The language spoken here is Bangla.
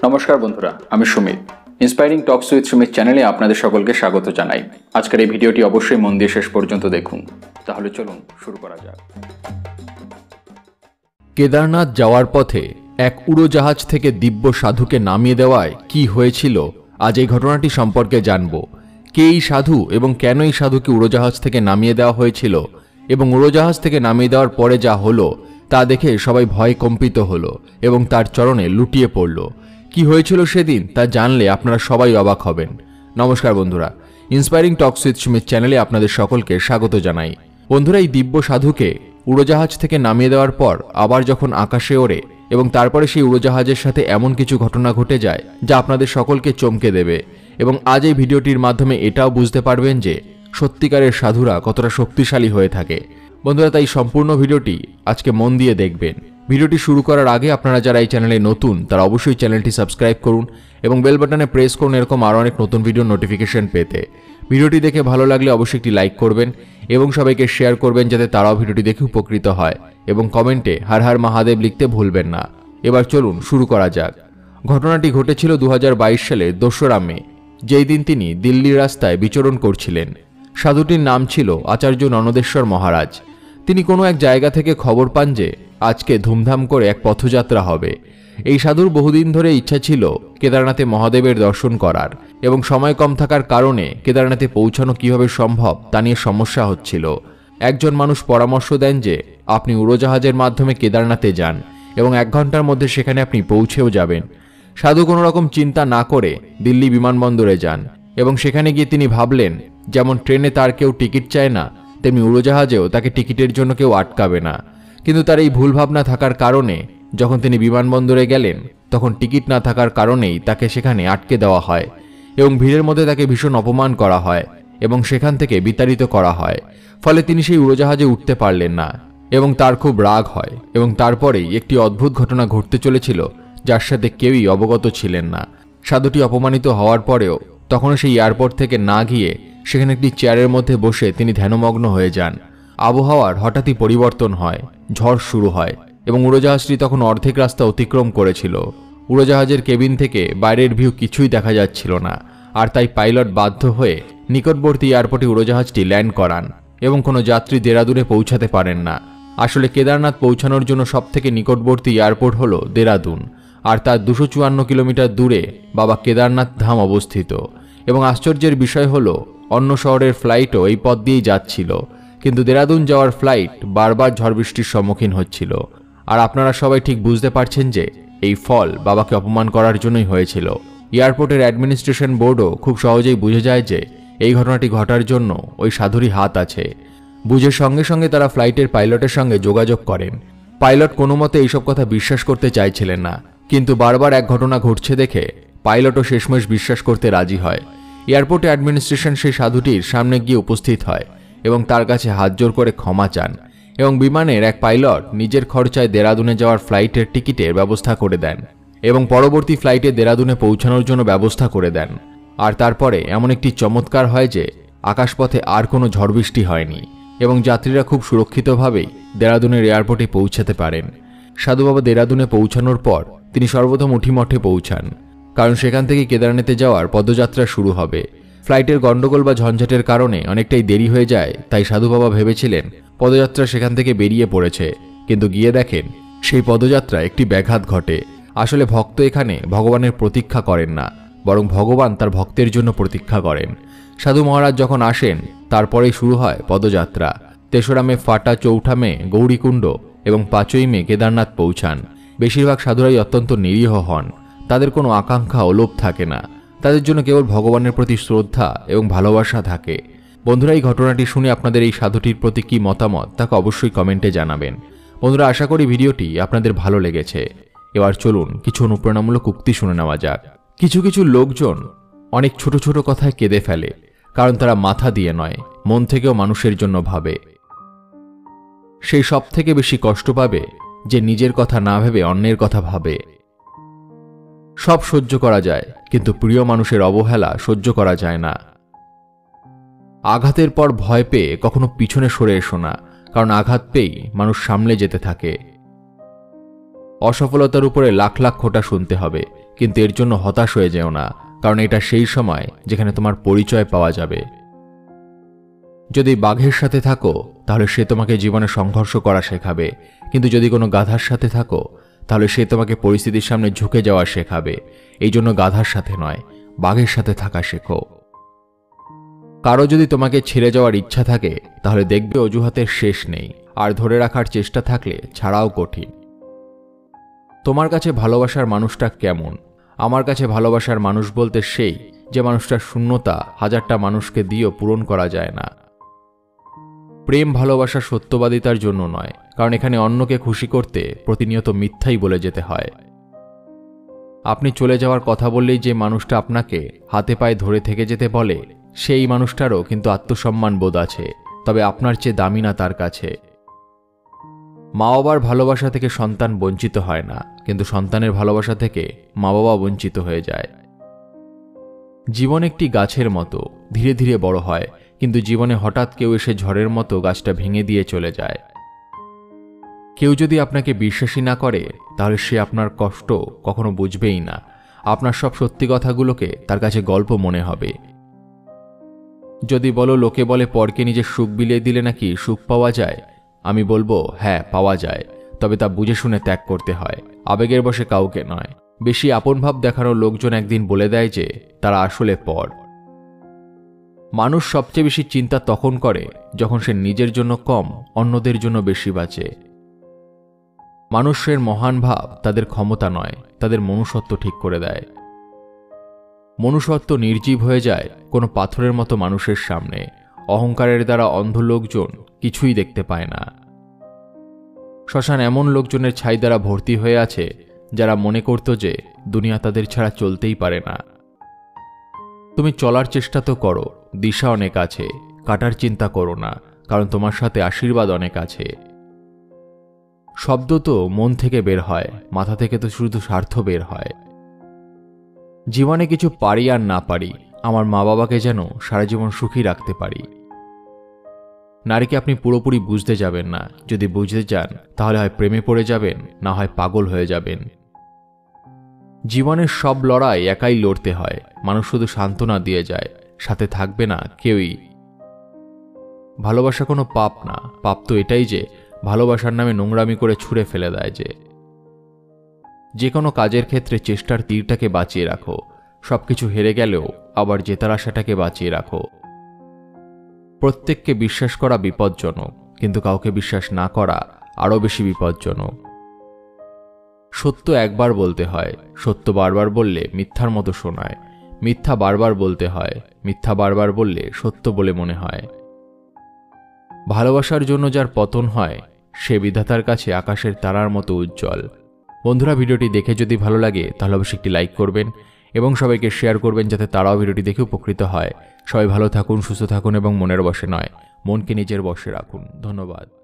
নমস্কার বন্ধুরা, আমি Sumit. Inspiring talks with Sumit চ্যানেলে আপনাদের সকলকে স্বাগত জানাই। আজকের এই ভিডিওটি অবশ্যই মন দিয়ে শেষ পর্যন্ত দেখুন। তাহলে চলুন শুরু করা যাক। কেদারনাথ যাওয়ার পথে এক উড়োজাহাজ থেকে দিব্য সাধুকে নামিয়ে দেওয়ায় কি হয়েছিল, আজ এই ঘটনাটি সম্পর্কে জানব। কে এই সাধু এবং কেন এই সাধুকে উড়োজাহাজ থেকে নামিয়ে দেওয়া হয়েছিল এবং উড়োজাহাজ থেকে নামিয়ে দেওয়ার পরে যা হলো তা দেখে সবাই ভয়ে কম্পিত হলো এবং তার চরণে লুটিয়ে পড়ল। কি হয়েছিল সেদিন তা জানলে আপনারা সবাই অবাক হবেন। নমস্কার বন্ধুরা, ইন্সপায়ারিং টকস উইথ সুমিত চ্যানেলে আপনাদের সকলকে স্বাগত জানাই। বন্ধুরা, এই দিব্য সাধুকে উড়োজাহাজ থেকে নামিয়ে দেওয়ার পর আবার যখন আকাশে ওড়ে এবং তারপরে সেই উড়োজাহাজের সাথে এমন কিছু ঘটনা ঘটে যায় যা আপনাদের সকলকে চমকে দেবে এবং আজ এই ভিডিওটির মাধ্যমে এটাও বুঝতে পারবেন যে সত্যিকারের সাধুরা কতটা শক্তিশালী হয়ে থাকে। বন্ধুরা, তাই সম্পূর্ণ ভিডিওটি আজকে মন দিয়ে দেখবেন। ভিডিওটি শুরু করার আগে আপনারা যারা এই চ্যানেলে নতুন তারা অবশ্যই চ্যানেলটি সাবস্ক্রাইব করুন এবং বেল বাটনে প্রেস করুন এরকম আরও অনেক নতুন ভিডিও নোটিফিকেশন পেতে। ভিডিওটি দেখে ভালো লাগলে অবশ্যই একটি লাইক করবেন এবং সবাইকে শেয়ার করবেন যাতে তারাও ভিডিওটি দেখে উপকৃত হয় এবং কমেন্টে হর হর মহাদেব লিখতে ভুলবেন না। এবার চলুন শুরু করা যাক। ঘটনাটি ঘটেছিল 2022 সালের 2রা মে, যেই দিন তিনি দিল্লির রাস্তায় বিচরণ করছিলেন। সাধুটির নাম ছিল আচার্য ননদেশ্বর মহারাজ। তিনি কোনো এক জায়গা থেকে খবর পান যে আজকে ধুমধাম করে এক পথযাত্রা হবে। এই সাধুর বহুদিন ধরে ইচ্ছা ছিল কেদারনাথে মহাদেবের দর্শন করার এবং সময় কম থাকার কারণে কেদারনাথে পৌঁছানো কিভাবে সম্ভব তা নিয়ে সমস্যা হচ্ছিল। একজন মানুষ পরামর্শ দেন যে আপনি উড়োজাহাজের মাধ্যমে কেদারনাথে যান এবং 1 ঘন্টার মধ্যে সেখানে আপনি পৌঁছেও যাবেন। সাধু কোনো রকম চিন্তা না করে দিল্লি বিমানবন্দরে যান এবং সেখানে গিয়ে তিনি ভাবলেন যেমন ট্রেনে তার কেউ টিকিট চায় না তেমনি উড়োজাহাজেও তাকে টিকিটের জন্য কেউ আটকাবে না। কিন্তু তার এই ভুল ভাবনা থাকার কারণে যখন তিনি বিমানবন্দরে গেলেন তখন টিকিট না থাকার কারণেই তাকে সেখানে আটকে দেওয়া হয় এবং ভিড়ের মধ্যে তাকে ভীষণ অপমান করা হয় এবং সেখান থেকে বিতাড়িত করা হয়। ফলে তিনি সেই উড়োজাহাজে উঠতে পারলেন না এবং তার খুব রাগ হয় এবং তারপরেই একটি অদ্ভুত ঘটনা ঘটতে চলেছিল যার সাথে কেউই অবগত ছিলেন না। সাধুটি অপমানিত হওয়ার পরেও তখনও সেই এয়ারপোর্ট থেকে না গিয়ে সেখানে একটি চেয়ারের মধ্যে বসে তিনি ধ্যানমগ্ন হয়ে যান। আবহাওয়ার হঠাৎই পরিবর্তন হয়, ঝড় শুরু হয় এবং উড়োজাহাজটি তখন অর্ধেক রাস্তা অতিক্রম করেছিল। উড়োজাহাজের কেবিন থেকে বাইরের ভিউ কিছুই দেখা যাচ্ছিল না, আর তাই পাইলট বাধ্য হয়ে নিকটবর্তী এয়ারপোর্টে উড়োজাহাজটি ল্যান্ড করান এবং কোনো যাত্রী দেরাদুনে পৌঁছাতে পারেন না। আসলে কেদারনাথ পৌঁছানোর জন্য সবথেকে নিকটবর্তী এয়ারপোর্ট হলো দেরাদুন, আর তার 254 কিলোমিটার দূরে বাবা কেদারনাথ ধাম অবস্থিত। এবং আশ্চর্যের বিষয় হলো অন্য শহরের ফ্লাইটও এই পথ দিয়েই যাচ্ছিল, কিন্তু দেরাদুন যাওয়ার ফ্লাইট বারবার ঝড় বৃষ্টির সম্মুখীন হচ্ছিল। আর আপনারা সবাই ঠিক বুঝতে পারছেন যে এই ফল বাবাকে অপমান করার জন্যই হয়েছিল। এয়ারপোর্টের অ্যাডমিনিস্ট্রেশন বোর্ডও খুব সহজেই বুঝে যায় যে এই ঘটনাটি ঘটার জন্য ওই সাধুরই হাত আছে। বুঝে সঙ্গে সঙ্গে তারা ফ্লাইটের পাইলটের সঙ্গে যোগাযোগ করেন। পাইলট কোনো মতে এইসব কথা বিশ্বাস করতে চাইছিলেন না, কিন্তু বারবার এক ঘটনা ঘটছে দেখে পাইলটও শেষমেশ বিশ্বাস করতে রাজি হয়। এয়ারপোর্টে অ্যাডমিনিস্ট্রেশন সেই সাধুটির সামনে গিয়ে উপস্থিত হয় এবং তার কাছে হাত জোর করে ক্ষমা চান এবং বিমানের এক পাইলট নিজের খরচায় দেরাদুনে যাওয়ার ফ্লাইটের টিকিটের ব্যবস্থা করে দেন এবং পরবর্তী ফ্লাইটে দেরাদুনে পৌঁছানোর জন্য ব্যবস্থা করে দেন। আর তারপরে এমন একটি চমৎকার হয় যে আকাশপথে আর কোনো ঝড় বৃষ্টি হয়নি এবং যাত্রীরা খুব সুরক্ষিতভাবেই দেরাদুনের এয়ারপোর্টে পৌঁছাতে পারেন। সাধু বাবা দেরাদুনে পৌঁছানোর পর তিনি সর্বপ্রথম উঠিমঠে পৌঁছান, কারণ সেখান থেকে কেদারনাথে যাওয়ার পদযাত্রা শুরু হবে। ফ্লাইটের গন্ডগোল বা ঝঞ্ঝাটের কারণে অনেকটাই দেরি হয়ে যায়, তাই সাধু বাবা ভেবেছিলেন পদযাত্রা সেখান থেকে বেরিয়ে পড়েছে, কিন্তু গিয়ে দেখেন সেই পদযাত্রায় একটি ব্যাঘাত ঘটে। আসলে ভক্ত এখানে ভগবানের প্রতীক্ষা করেন না, বরং ভগবান তার ভক্তের জন্য প্রতীক্ষা করেন। সাধু মহারাজ যখন আসেন তারপরেই শুরু হয় পদযাত্রা। 3রা মে ফাটা, 4ঠা মে গৌরীকুণ্ড এবং 5ই মে কেদারনাথ পৌঁছান। বেশিরভাগ সাধুরাই অত্যন্ত নিরীহ হন, তাদের কোনো আকাঙ্ক্ষা ও লোভ থাকে না, তাদের জন্য কেবল ভগবানের প্রতি শ্রদ্ধা এবং ভালোবাসা থাকে। বন্ধুরা, এই ঘটনাটি শুনে আপনাদের এই সাধুটির প্রতি কী মতামত তাকে অবশ্যই কমেন্টে জানাবেন। বন্ধুরা, আশা করি ভিডিওটি আপনাদের ভালো লেগেছে। এবার চলুন কিছু অনুপ্রেরণামূলক উক্তি শুনে নেওয়া যাক। কিছু কিছু লোকজন অনেক ছোট ছোট কথায় কেঁদে ফেলে, কারণ তারা মাথা দিয়ে নয়, মন থেকেও মানুষের জন্য ভাবে। সেই সব থেকে বেশি কষ্ট পাবে যে নিজের কথা না ভেবে অন্যের কথা ভাবে। সব সহ্য করা যায়, কিন্তু প্রিয় মানুষের অবহেলা সহ্য করা যায় না। আঘাতের পর ভয় পেয়ে কখনো পিছনে সরে এসো না, কারণ আঘাত পেয়েই মানুষ সামলে যেতে থাকে। অসফলতার উপরে লাখ লাখ খোঁটা শুনতে হবে, কিন্তু এর জন্য হতাশ হয়ে যেও না, কারণ এটা সেই সময় যেখানে তোমার পরিচয় পাওয়া যাবে। যদি বাঘের সাথে থাকো তাহলে সে তোমাকে জীবনে সংঘর্ষ করা শেখাবে, কিন্তু যদি কোনো গাধার সাথে থাকো তাহলে সে তোমাকে পরিস্থিতির সামনে ঝুঁকে যাওয়া শেখাবে। এই জন্য গাধার সাথে নয়, বাঘের সাথে থাকা শেখো। কারো যদি তোমাকে ছেড়ে যাওয়ার ইচ্ছা থাকে তাহলে দেখবে অজুহাতের শেষ নেই, আর ধরে রাখার চেষ্টা থাকলে ছাড়াও কঠিন। তোমার কাছে ভালোবাসার মানুষটা কেমন? আমার কাছে ভালোবাসার মানুষ বলতে সেই যে মানুষটার শূন্যতা হাজারটা মানুষকে দিয়েও পূরণ করা যায় না। প্রেম ভালোবাসা সত্যবাদিতার জন্য নয়, কারণ এখানে অন্যকে খুশি করতে প্রতিনিয়ত মিথ্যাই বলে যেতে হয়। আপনি চলে যাওয়ার কথা বললেই যে মানুষটা আপনাকে হাতে পায়ে ধরে থেকে যেতে বলে, সেই মানুষটারও কিন্তু আত্মসম্মান বোধ আছে, তবে আপনার চেয়ে দামি না তার কাছে। মা বাবার ভালোবাসা থেকে সন্তান বঞ্চিত হয় না, কিন্তু সন্তানের ভালোবাসা থেকে মা বাবা বঞ্চিত হয়ে যায়। জীবন একটি গাছের মতো ধীরে ধীরে বড় হয়, কিন্তু জীবনে হঠাৎ কেউ এসে ঝড়ের মতো গাছটা ভেঙে দিয়ে চলে যায়। কেউ যদি আপনাকে বিশ্বাসী না করে তাহলে সে আপনার কষ্ট কখনো বুঝবেই না। আপনার সব সত্যি কথাগুলোকে তার কাছে গল্প মনে হবে। যদি বলো লোকে বলে পরকে নিজের সুখ বিলিয়ে দিলে নাকি সুখ পাওয়া যায়, আমি বলবো হ্যাঁ পাওয়া যায়, তবে তা বুঝে শুনে ত্যাগ করতে হয়, আবেগের বশে কাউকে নয়। বেশি আপন ভাব দেখানো লোকজন একদিন বলে দেয় যে তারা আসলে পর। মানুষ সবচেয়ে বেশি চিন্তা তখন করে যখন সে নিজের জন্য কম, অন্যদের জন্য বেশি বাঁচে। মানুষের মহান ভাব তাদের ক্ষমতা নয়, তাদের মনুষ্যত্ব ঠিক করে দেয়। মনুষ্যত্ব নির্জীব হয়ে যায় কোনো পাথরের মতো মানুষের সামনে। অহংকারের দ্বারা অন্ধ লোকজন কিছুই দেখতে পায় না। শ্মশান এমন লোকজনের ছাই দ্বারা ভর্তি হয়ে আছে যারা মনে করত যে দুনিয়া তাদের ছাড়া চলতেই পারে না। তুমি চলার চেষ্টা তো করো, দিশা অনেক আছে, কাটার চিন্তা করো না, কারণ তোমার সাথে আশীর্বাদ অনেক আছে। শব্দ তো মন থেকে বের হয়, মাথা থেকে তো শুধু স্বার্থ বের হয়। জীবনে কিছু পারি আর না পারি, আমার মা বাবাকে যেন সারা জীবন সুখী রাখতে পারি। নারীকে আপনি পুরোপুরি বুঝতে যাবেন না, যদি বুঝতে যান তাহলে হয় প্রেমে পড়ে যাবেন, না হয় পাগল হয়ে যাবেন। জীবনের সব লড়াই একাই লড়তে হয়, মানুষ শুধু সান্ত্বনা দিয়ে যায়, সাথে থাকবে না কেউই। ভালোবাসা কোনো পাপ না, পাপ তো এটাই যে ভালোবাসার নামে নোংরামি করে ছুঁড়ে ফেলে দেয়। যে কোনো কাজের ক্ষেত্রে চেষ্টার তীরটাকে বাঁচিয়ে রাখো, সবকিছু হেরে গেলেও আবার জেতার আশাটাকে বাঁচিয়ে রাখো। প্রত্যেককে বিশ্বাস করা বিপজ্জনক, কিন্তু কাউকে বিশ্বাস না করা আরও বেশি বিপজ্জনক। সত্য একবার বলতে হয়, সত্য বারবার বললে মিথ্যার মতো শোনায়। মিথ্যা বারবার বলতে হয়, মিথ্যা বারবার বললে সত্য বলে মনে হয়। ভালোবাসার জন্য যার পতন হয় সে বিধাতার কাছে আকাশের তারার মতো উজ্জ্বল। বন্ধুরা, ভিডিওটি দেখে যদি ভালো লাগে তাহলে অবশ্যই একটি লাইক করবেন এবং সবাইকে শেয়ার করবেন যাতে তারাও ভিডিওটি দেখে উপকৃত হয়। সবাই ভালো থাকুন, সুস্থ থাকুন এবং মনের বশে নয়, মনকে নিজের বশে রাখুন। ধন্যবাদ।